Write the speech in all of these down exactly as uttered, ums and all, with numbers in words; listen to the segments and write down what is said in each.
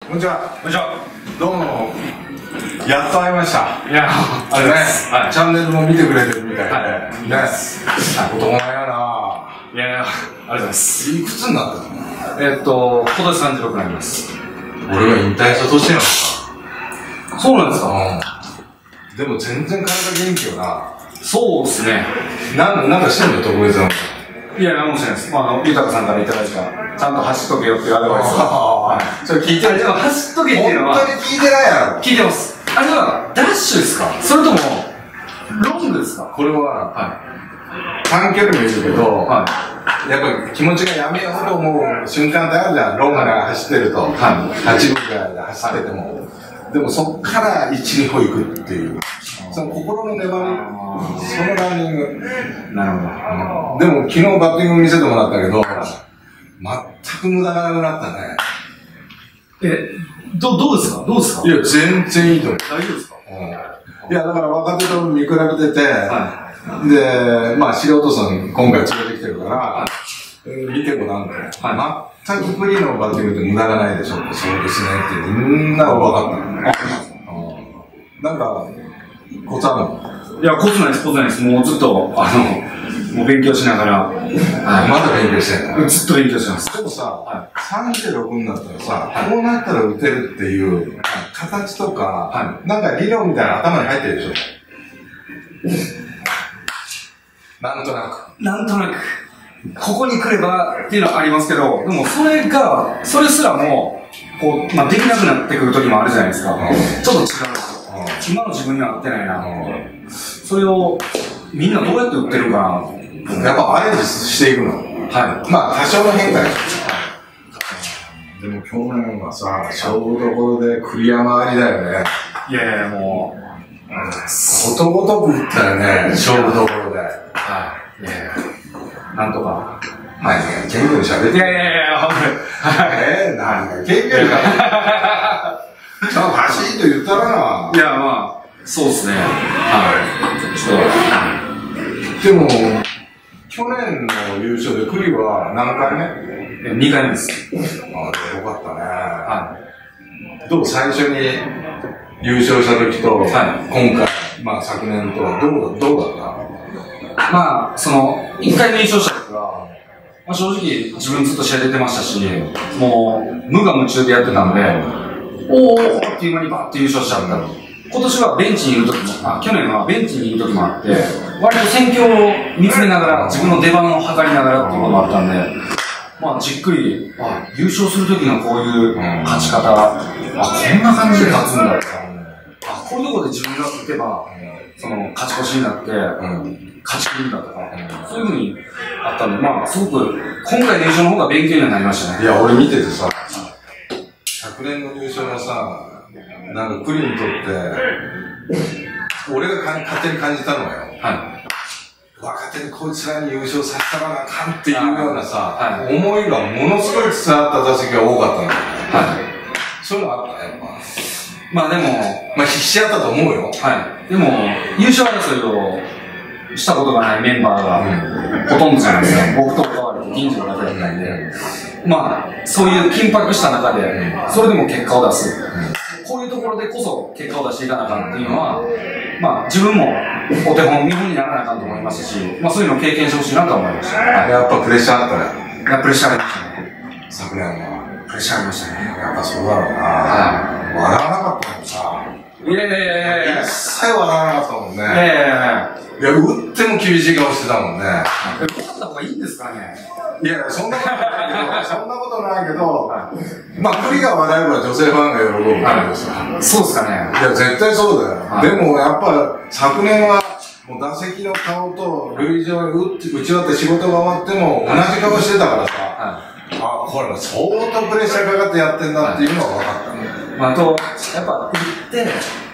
こんにちは。 こんにちは。 どうも。やっと会いました。 いや、ありがとうございます。 ね、チャンネルも見てくれてるみたいで。 はい、 ね。大人やな。 いやいや、ありがとうございます。 いくつになったの？ えっと、今年さんじゅうろくになります。 俺は引退した年やんか。 そうなんですか？ うん。でも全然体元気よな。 そうですね。 なん、なんかしてんの特別なの？ いや、なんもしれないです。まあ、あの、豊さんからいただいた、ちゃんと走っとけよっていうアドバイスを。 はい。それ聞いてる？ でも走っとけっていうのは。 本当に聞いてないやろ。 聞いてます。あれは、ダッシュですか？それとも、ロングですか？ これは、 はい。 短距離もいるけど、 はい。 やっぱ気持ちがやめようと思う瞬間ってあるじゃん。ロングが走ってると。はい。はちふんぐらいで走ってても。でもそっからいち、に歩行くっていう。その心の粘り、そのランニング。 なるほど。でも昨日バッティング見せてもらったけど、全く無駄がなくなったね。 え、ど、どうですか？どうですか？ いや、全然いいと思う。 大丈夫ですか？ うん。いや、だから若手と見比べてて、 はい、 で、まあ素人さん今回連れてきてるから、はい、見てもなんか、はい、全くフリーのバッティングって無駄がないでしょって、そうですねってみんな分かった。うん。なんか、コツあるの？ いや、コツないです、コツないです。もうずっと、あの、もう勉強しながら。はい、 まだ勉強してんの？ ずっと勉強してます。 でもさ、はい、さんじゅうろくになったらさ、はい、こうなったら打てるっていう、はい、形とか、はい、なんか理論みたいな頭に入ってるでしょ？なんとなく。 なんとなく。ここに来ればっていうのはありますけど、でもそれが、それすらも、こう、まあ、できなくなってくる時もあるじゃないですか。うん、ちょっと違うんですよ。うん、今の自分には合ってないな、うん、それを、みんなどうやって売ってるかな。 やっぱアレンジしていくの。 はい。 まあ、多少の変化です。でも去年はさ、勝負どころで栗山ありだよね。 いやいや、もう、 ことごとく打ったよね、勝負どころで。 はい。いやいや、なんとか。 はい、元気に喋って。 いやいやいや、ほんとに。 えー、なんか元気に喋って。ちゃんと走りと言ったらな。 いや、まあ、そうですね。はい。 ちょっと。でも、去年の優勝で栗は何回目？ にかいめです。 ああ、よかったね。 はい。 どう最初に優勝した時と、はい、今回、まあ昨年とはどう、どうだった？ まあ、その、いっかいめ優勝した時は、まあ、正直自分ずっと試合出てましたし、もう無我夢中でやってたんで、おーっていう間にバッて優勝しちゃった。今年はベンチにいる時も、あ、去年はベンチにいる時もあって、割と戦況を見つめながら、自分の出番を測りながらっていうこともあったんで、まあ、じっくり、あ、優勝する時のこういう勝ち方、あ、こんな感じで勝つんだとか、あ、こういうところで自分が打てば、その、勝ち越しになって、勝ち切るんだとか、そういうふうにあったんで、まあ、すごく、今回の優勝の方が勉強にはなりましたね。 いや、俺見ててさ、昨年の優勝はさ、なんか栗にとって、俺がか勝手に感じたのよ。はい。若手にこいつらに優勝させたらなあかんっていうようなさ、はい、思いがものすごい伝わった打席が多かったの。はい。そういうのあったね、やっぱ。 まあでも、 まあ必死やったと思うよ。 はい。でも、優勝争いをしたことがないメンバーがほとんどじゃないですか。僕と関わると銀次の中だけないんで。まあ、そういう緊迫した中で、それでも結果を出す。こういうところでこそ結果を出していかなあかんっていうのは、まあ自分もお手本、見本にならなあかんと思いますし、まあそういうのを経験してほしいなと思いました。 やっぱプレッシャーあったね。 いや、プレッシャーありましたね。 昨年は。 プレッシャーありましたね。 やっぱそうだろうな。はい。笑わなかったもんさ。 いやいやいやいや。 一切笑わなかったもんね。いやいやいやいや、打っても厳しい顔してたもんね。 打った方がいいんですかね。 いや、そんなことないけど、そんなことないけど、まあ、栗が笑えば女性ファンが喜ぶからですよ。 そうですかね。 いや、絶対そうだよ。でも、やっぱ、昨年は、もう打席の顔と、塁上に打ち終わって仕事が終わっても、同じ顔してたからさ、あ、これ相当プレッシャーかかってやってんだっていうのは分かったね。 まあ、あと、やっぱ、打って、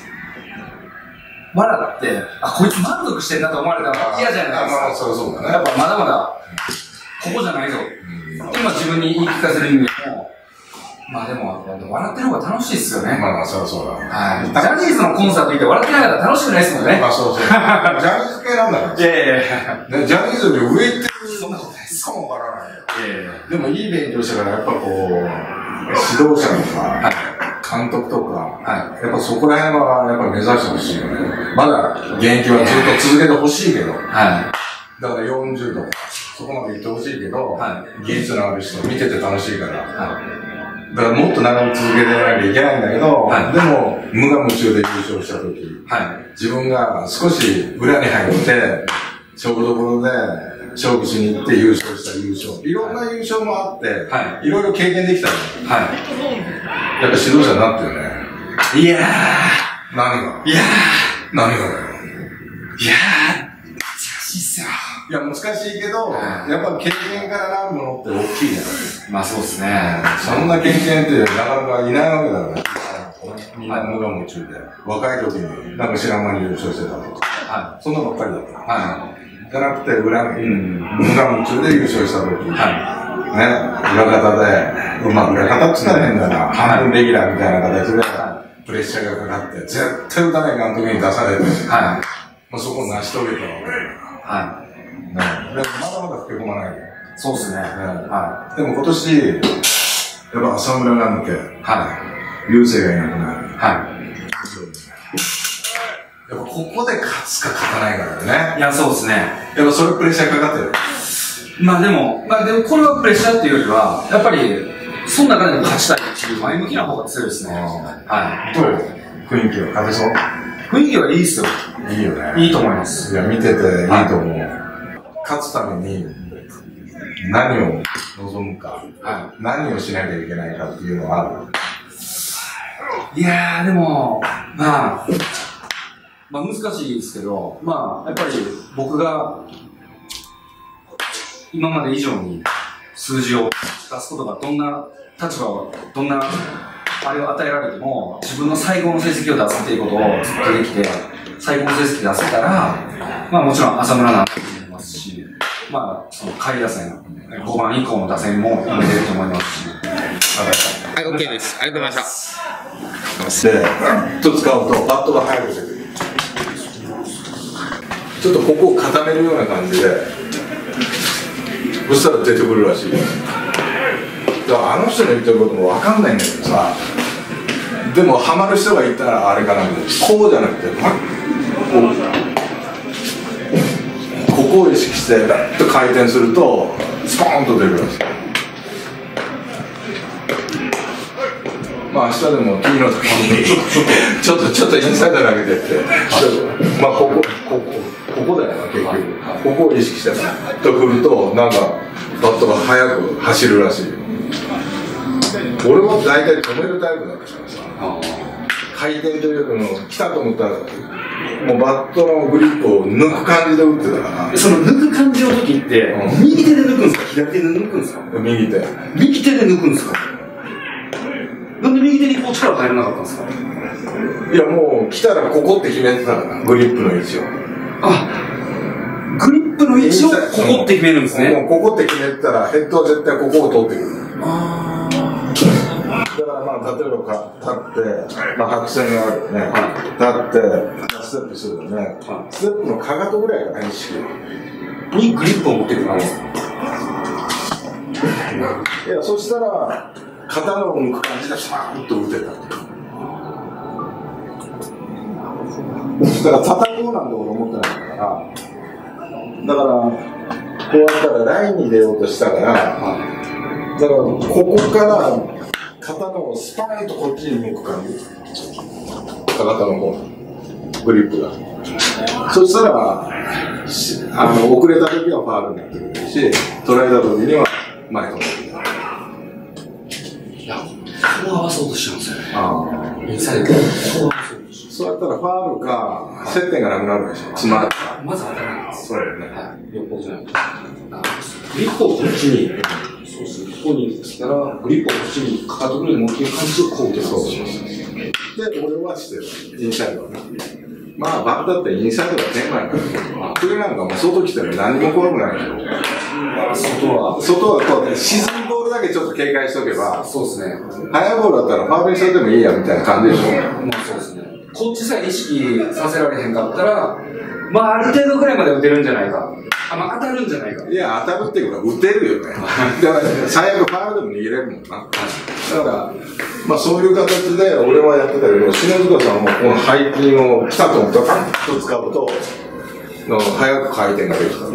笑って、あ、こいつ満足してんなと思われたら嫌じゃないですか。 まあ、そうそうだね。 やっぱまだまだ、ここじゃないぞ。今自分に言い聞かせる意味でも、まあでも、笑ってる方が楽しいっすよね。 まあまあ、そうそうだ。 はい。ジャニーズのコンサート行って笑ってなかったら楽しくないっすもんね。 まあそうそう。ジャニーズ系なんだから。 いやいやいや。 ジャニーズより上行ってる。 そんなことないっす。 かもわからないよ。 いやいや。 でもいい勉強したから、やっぱこう、 指導者とか、監督とか、やっぱそこら辺はやっぱ目指してほしいよね。まだ現役はずっと続けてほしいけど、だからよんじゅうとか、そこまで行ってほしいけど、技術のある人見てて楽しいから、だからもっと長く続けてなきゃいけないんだけど、でも無我夢中で優勝した時、自分が少し裏に入って、勝負どころで勝負しに行って優勝した優勝。いろんな優勝もあって、いろいろ経験できたよ。やっぱ指導者になってるね。 いやー。何がいやー。何がだよ。 いやー。難しいっすよ。 いや、難しいけど、やっぱ経験からなるものって大きいじゃない。 まあそうですね。 そんな経験ってなかなかいないわけだから。みんな無我夢中で。若い時になんか知らん間に優勝してたとか。そんなばっかりだった。じゃなくて、裏、無我夢中で優勝した時。ね、裏方で、まあ裏方って言ったら変だな。半分レギュラーみたいな形で、プレッシャーがかかって、絶対打たない監督に出されて、そこを成し遂げたわけだ。ね、でもまだまだ老け込まないで。 そうですね。 はい。でも今年、やっぱ浅村が抜け、はい。流星がいなくなる。はい。やっぱここで勝つか勝たないかだよね。 いや、そうですね。 やっぱそれプレッシャーかかってる。 まあでも、まあでもこれはプレッシャーっていうよりは、やっぱり、その中でも勝ちたいっていう前向きな方が強いですね。はい。 どう雰囲気は勝てそう？ 雰囲気はいいですよ。 いいよね。 いいと思います。 いや、見てていいと思う。勝つために何を望むか、はい、何をしなきゃいけないかっていうのはある。 いやー、でも、まあ、まあ難しいですけど、まあ、やっぱり僕が今まで以上に数字を出すことがどんな立場を、どんなあれを与えられても、自分の最高の成績を出すっていうことをずっとできて、最高の成績出せたら、まあもちろん浅村なんて思いますし、まあ、その下位打線、ごばん以降の打線も埋めてると思いますし。 はい、OK です。ありがとうございました。 で、と使うと、バットが入る時に、ちょっとここを固めるような感じで、そしたら出てくるらしい。だからあの人の言ってることも分かんないんだけどさ、でもハマる人がいたらあれかな、こうじゃなくて、こう。ここを意識してガッと回転するとスポーンと出るらしい。まあ明日でもティーの時にちょっとちょっとインサイド投げてってまあここここここだよな結局ここを意識してとくるとなんかバットが速く走るらしい。俺は大体止めるタイプだったからさ回転というよりも来たと思ったらもうバットのグリップを抜く感じで打ってたから。 その抜く感じの時って、うん、右手で抜くんですか左手で抜くんですか右手。 右手で抜くんですかなんで右手にこう力入らなかったんですかいやもう来たらここって決めてたからグリップの位置を。 あ、グリップの位置をここって決めるんですね。 もうここって決めてたらヘッドは絶対ここを取ってくる。あだからまあ例えばか立って、まあ、白線があるよね、はい、立ってステップするよね、はい、ステップのかかとぐらいが意識にグリップを持ってくるんですか。 いやそしたら肩を向く感じでシャーッと打てた。だから叩こうなんて俺思ってないからだからこうやったらラインに出ようとしたから、はいだからここから肩のスパーンとこっちに向く感じかかとの方グリップがそしたらあの遅れた時はファウルになってくるし捉えた時には前といやこう合わそうとしてますよね。 ああインサイドそうやったらファウルか接点がなくなるでしょ。つまりまず当たらないです。 そうだよね。 はい。横じゃないとグリップをこっちにそうするここに来たらグリップをこっちにかかとぐらい持っていく感じでこう打てます。そうそうそうで俺はしてるインサイドはねまあバッターってインサイドがテーマやからそれなんかもう外来ても何も怖くないでしょ。外は外はこうね沈むボールだけちょっと警戒しとけばそうですね速いボールだったらファウルにしといてもいいやみたいな感じでしょ。 まあそうですねこっちさえ意識させられへんかったらまあある程度ぐらいまで打てるんじゃないかあ、まあ、当たるんじゃないかいや当たるっていうか打てるよねだから最悪ファウルでも逃げれるもんなだから、まあそういう形で俺はやってたけど、篠塚さんもこの背筋をピタッとドカッと使うと、の早く回転ができた。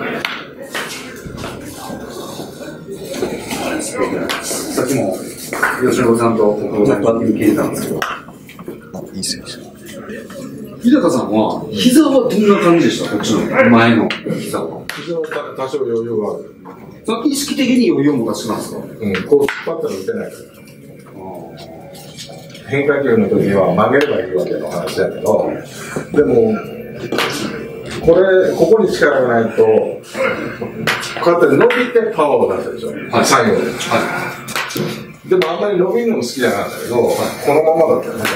さっきも吉野さんと僕のバッティング聞いてたんですけど、 いいっすよ。 日高さんは膝はどんな感じでした？こっちの前の膝は。 膝は多少余裕がある。 その意識的に余裕を持たせてたんですか？ うん、こう引っ張ったら打てないから。変化球の時は曲げればいいわけの話だけど、でも、これ、ここに力がないと、こうやって伸びてパワーを出すでしょ、はい、最後で。はい、でもあんまり伸びるのも好きじゃなかったけど、はい、このままだったらね、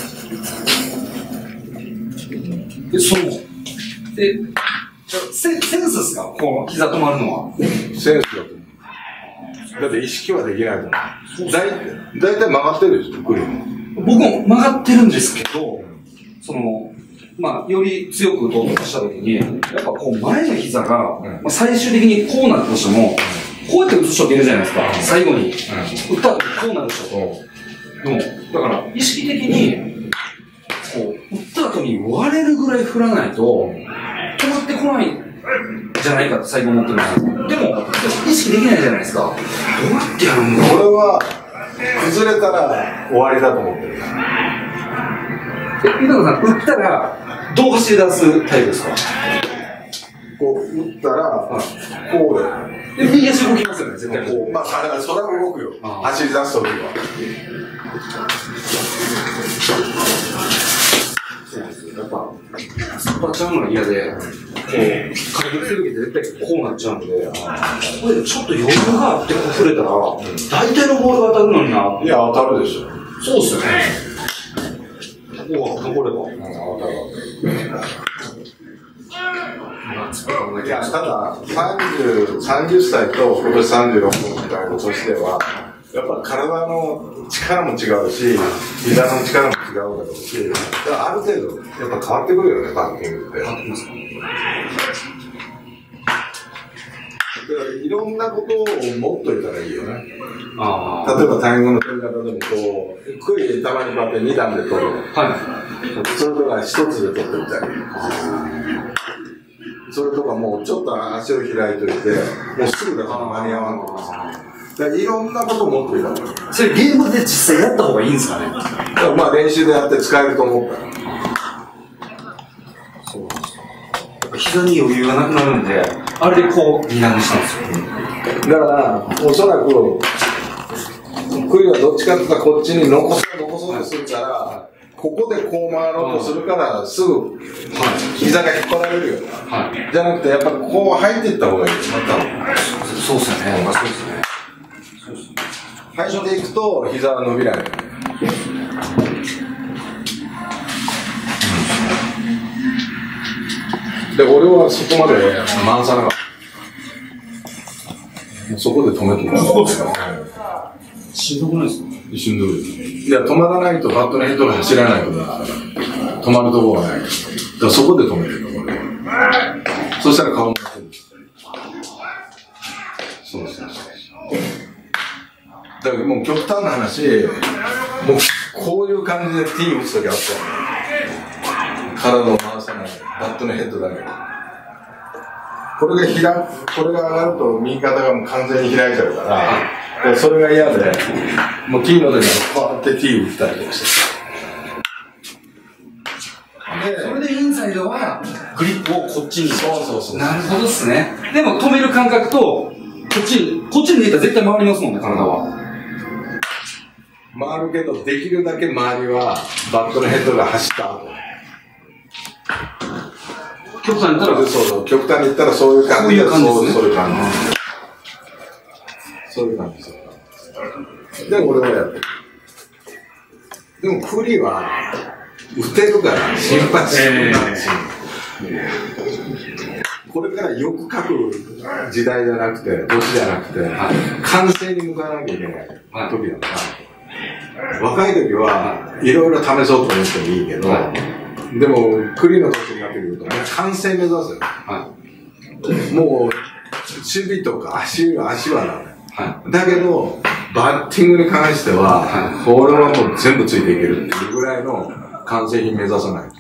で、そう。で、セ, センスですか？こう、膝止まるのは。 センスだと思う。だって意識はできないと思う。だいたい曲がってるでしょ、クリーム。 僕も曲がってるんですけど、その、まあ、より強く投球したときに、やっぱこう前の膝が、うん、まあ、最終的にこうなったとしても、こうやって打つ人っているじゃないですか、最後に。うん、打った後にこうなる人と。でも、だから意識的に、こう、打った後に割れるぐらい振らないと、止まってこないんじゃないかって最後思ってるんですよ。でも、でも意識できないじゃないですか。どうやってやるんだろう。 これは、崩れたら終わりだと思ってる。 え、井上さん、打ったら、どう走り出すタイプですか？ こう、打ったら、こうで。で、右足動きますよね、絶対。 こう、まあ、それは動くよ。走り出すときは。 そうなんですよ。やっぱ、突っ張っちゃうのが嫌で、こう、軽くするときって絶対こうなっちゃうんで、これちょっと余裕があってこすれたら、大体のボールが当たるのにな。 いや、当たるでしょ。 そうっすよね。ここは、これは。 当たる。いや、ただ、さんじゅっさいと今年さんじゅうろくみたいな年では、やっぱ体の力も違うし、膝の力も違うだろうし、ある程度、やっぱ変わってくるよね、バッティングって。変わってますか？いろんなことを持っといたらいいよね。あ例えばタイミングの取り方でもこう、ゆっくりたまにこうやってに段で取る。はい。それとかひとつで取ってみたり。それとかもうちょっと足を開いといて、もうすぐだから間に合わんとかさ。いろんなことを持っていた方がいい。 それゲームで実際やった方がいいんですかね？ まあ練習でやって使えると思ったら。 そうなんですか。膝に余裕がなくなるんで、あれでこう、二段したんですよ。 だから、おそらく、クリはどっちかというとこっちに残そう残そうとするから、ここでこう回ろうとするから、すぐ、膝が引っ張られるよ。はい、じゃなくて、やっぱりこう入っていった方がいいよ、また。 そうっすよね。そうっすね。 入っていくと、膝は伸びない。で、俺はそこまで回さなかった。そこで止めてくる。そうですか。 しんどくないですか？ しんどい。いや、止まらないとバットのヘッドが走らないと思うから、止まるところがない。だからそこで止めてるの、俺は。そしたら顔も出せる。そうそうそう。だからもう極端な話、もうこういう感じでティー打つときあったよ。体を回さない。バットのヘッドだけ。これが開く、これが上がると右肩がもう完全に開いちゃうから、でそれが嫌で、もうティーの時はこうやってティー打ったりとかして。 で、それでインサイドはグリップをこっちに。 そうそうそう。 なるほどっすね。でも止める感覚と、こっちに、こっちに出たら絶対回りますもんね、体は。 回るけど、できるだけ周りはバットのヘッドが走った後。 極端に言ったら、 そうそう、極端に言ったらそういう感じで、そういう感じ。そういう感じですよ。でも俺はやってる。でもクリは打てるから心配してるんですよ。これからよく書く時代じゃなくて、年じゃなくて、完成に向かわなきゃいけない時だから、若い時はいろいろ試そうと思ってもいいけど、でも、クリの年になってくると、完成目指すよ。はい、もう、守備とか足は、足はなのよ。はい、だけど、 バッティングに関しては、これはもう全部ついていけるっていうぐらいの完成品目指さないと。